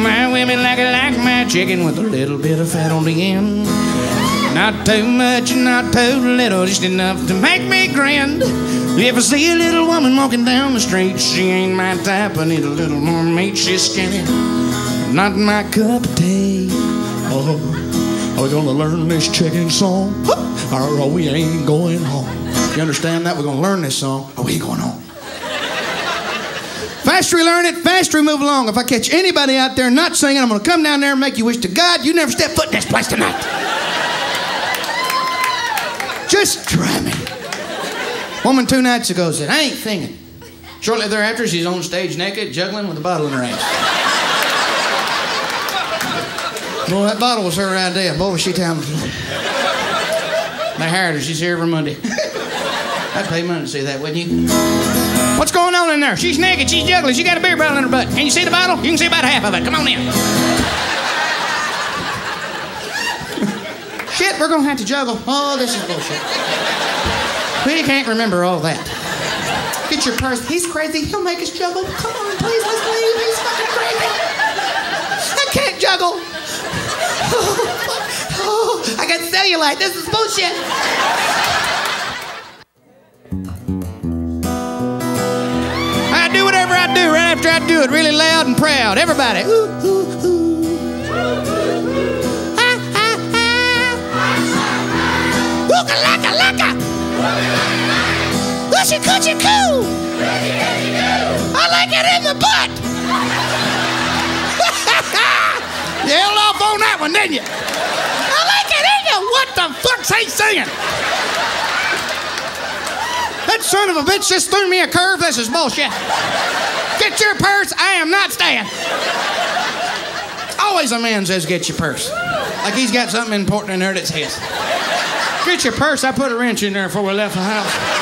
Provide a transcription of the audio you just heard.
my women like my chicken with a little bit of fat on the end. Not too much and not too little, just enough to make me grin. If I see a little woman walking down the street, she ain't my type, I need a little more meat. She's skinny, not my cup of tea. Oh, are we gonna learn this chicken song? Or we ain't going home. You understand that? We're gonna learn this song, or we ain't going home. Faster we learn it, faster we move along. If I catch anybody out there not singing, I'm gonna come down there and make you wish to God you never step foot in this place tonight. Just try me. Woman 2 nights ago said, I ain't singing. Shortly thereafter, she's on stage naked, juggling with a bottle in her ass. Boy, that bottle was her idea. Boy, was she talented. They hired her. She's here every Monday. I'd pay money to see that, wouldn't you? What's going on in there? She's naked, she's juggling, she got a beer bottle in her butt. Can you see the bottle? You can see about half of it. Come on in. Shit, we're gonna have to juggle. Oh, this is bullshit. We can't remember all that. Get your purse. He's crazy. He'll make us juggle. Come on, please, let's leave. He's fucking crazy. I can't juggle. Oh, I got cellulite. This is bullshit. I do whatever I do right after I do it, really loud and proud. Everybody. Ooh, ooh, ooh. Ah, ah, ah. Ooka laka laka. Coochie coochie coo. I like it in the butt. You held off on that one, didn't you? I like it in you. What the fuck's he singing? That son of a bitch just threw me a curve. This is bullshit. Get your purse. I am not staying. Always a man says get your purse. Like he's got something important in there that's his. Get your purse. I put a wrench in there before we left the house.